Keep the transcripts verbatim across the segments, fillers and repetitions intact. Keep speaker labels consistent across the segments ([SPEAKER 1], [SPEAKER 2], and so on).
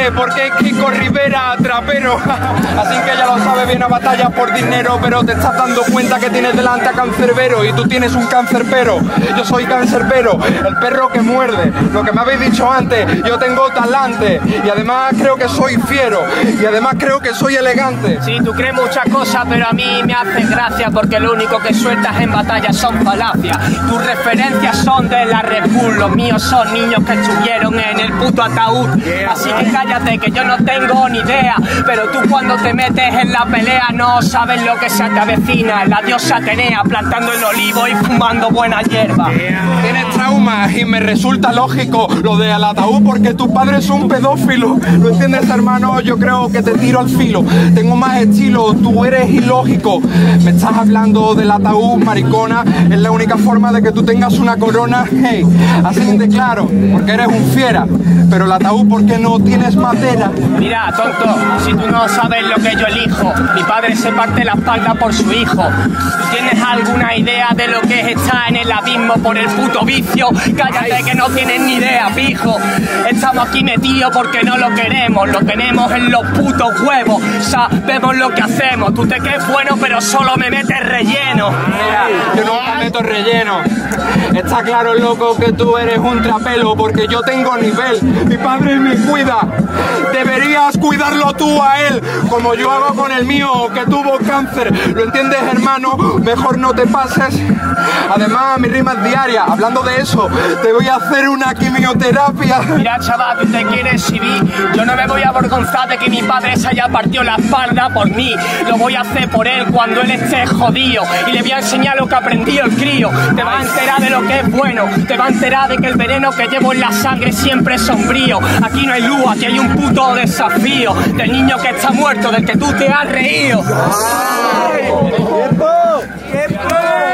[SPEAKER 1] adelante porque es Kiko Rivera, trapero. Así que ya lo sabes, viene a batalla por dinero, pero te estás dando cuenta que tienes delante a Cancerbero y tú tienes un cáncer pero. Yo soy Cancerbero, el perro que muerde. Lo que me habéis dicho antes, yo tengo talante y además creo que soy fiero y además creo que soy elegante.
[SPEAKER 2] Sí, tú crees muchas cosas, pero a mí me hace gracia porque lo único que sueltas en batalla son falacias. Tus referencias son de la Red Bull, los míos son niños que estuvieron en el puto ataúd. Así que cállate, que yo no tengo ni idea, pero tú cuando te metes en la pelea no sabes lo que se te avecina. La diosa Atenea plantando el olivo y fumando buena hierba.
[SPEAKER 1] Tienes traumas y me resulta lógico lo de al ataúd porque tu padre es un pedófilo. ¿Lo entiendes, hermano? Yo creo que te tiro al filo. Tengo más estilo, tú eres ilógico. Me estás hablando del ataúd, maricona. Es la única forma de que tú tengas una corona. Hey, así de claro, porque eres un fiera. Pero el ataúd, ¿por qué no tienes madera?
[SPEAKER 2] Mira, tonto, si tú no sabes lo que yo elijo, mi padre se parte la espalda por su hijo. ¿Tú tienes alguna idea de lo que es estar en el abismo por el puto vicio? Cállate que no tienes ni idea, pijo. Estamos aquí metidos porque no lo queremos, lo tenemos en los putos huevos. Sabemos lo que hacemos, tú te crees bueno pero solo me metes relleno.
[SPEAKER 1] Mira, yo no me meto relleno. Está claro, loco, que tú eres un trapelo porque yo tengo nivel. Mi padre me cuida. Deberías cuidarlo tú a él, como yo hago con el mío, que tuvo cáncer. ¿Lo entiendes, hermano? Mejor no te pases. Además, mi rima es diaria. Hablando de eso, te voy a hacer una quimioterapia.
[SPEAKER 2] Mira, chaval, tú te quieres civil. Yo no me voy a avergonzar de que mi padre se haya partido la espalda por mí. Lo voy a hacer por él cuando él esté jodido. Y le voy a enseñar lo que aprendió el crío. Te va a enterar de lo que es bueno. Te va a enterar de que el veneno que llevo en la sangre siempre es sombrío. Aquí no hay luz, aquí hay un puto desafío. Del niño que está muerto, del que tú te has reído.
[SPEAKER 3] ¡Tiempo! ¡Tiempo!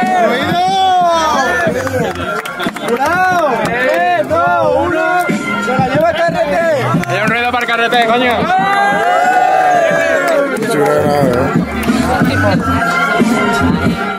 [SPEAKER 3] ¡Jurado! ¡tres, dos, uno! ¡Se la lleva el carrete!
[SPEAKER 1] Hay un ruido para el carrete, coño.
[SPEAKER 3] ¡Eh!